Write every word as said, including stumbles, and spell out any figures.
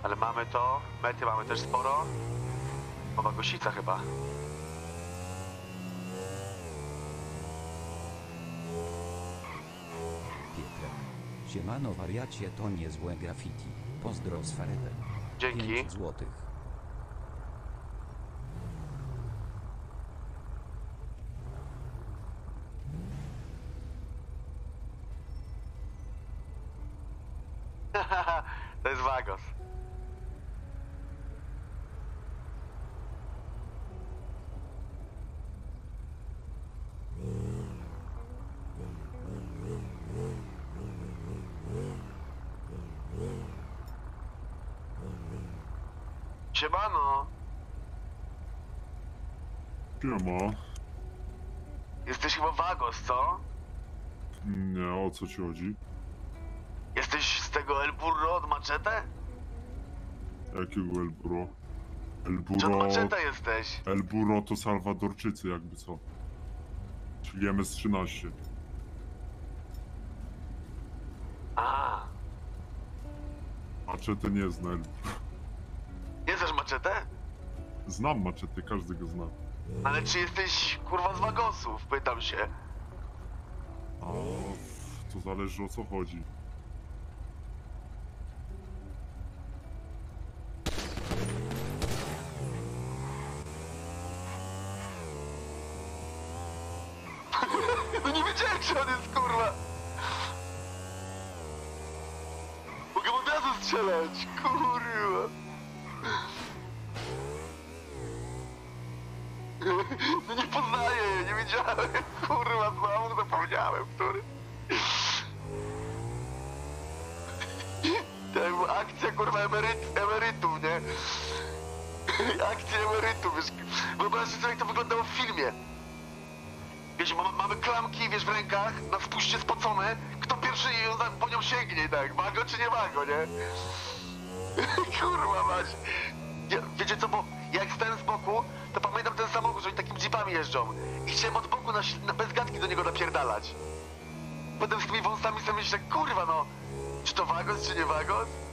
Ale mamy to, mety mamy też sporo. Nowa Gosica chyba. Pietrek. Siemano wariacie, to niezłe graffiti. Pozdro z Faretem. Dzięki. pięć złotych. To jest Vagos. Siemano. Siema. Jesteś chyba Vagos, co? Nie, o co ci chodzi? Jesteś z tego El Burro od Machete? Jakiego El Burro? El Czy od Burro... Machete jesteś? El Burro to Salwadorczycy, jakby co. Czyli M S trzynaście. A, Maczety nie zna. El... nie znasz Machete? Znam maczety, każdy go zna. Ale czy jesteś kurwa z Vagosów? Pytam się. A to zależy o co chodzi. No nie wiedziałem, że on jest kurwa. Mogę mu od razu strzelać, kurwa. No nie poznaję, nie wiedziałem, kurwa, znowu zapomniałem, który. To była akcja, kurwa, emeryt, emerytów, nie? Akcja emerytów, wiesz, wyobraźcie sobie, jak to wyglądało w filmie. Wiesz, ma, mamy klamki, wiesz, w rękach, na spuście spocone, kto pierwszy ją za- po nią sięgnie, tak, wago czy nie wago, nie? Kurwa mać. Ja, wiecie co, bo jak stałem z boku, to pamiętam ten samochód, że oni takimi jeepami jeżdżą i chciałem od boku na, na bez gadki do niego napierdalać. Potem z tymi wąsami sobie myślę, kurwa no, czy to Vagos, czy nie Vagos?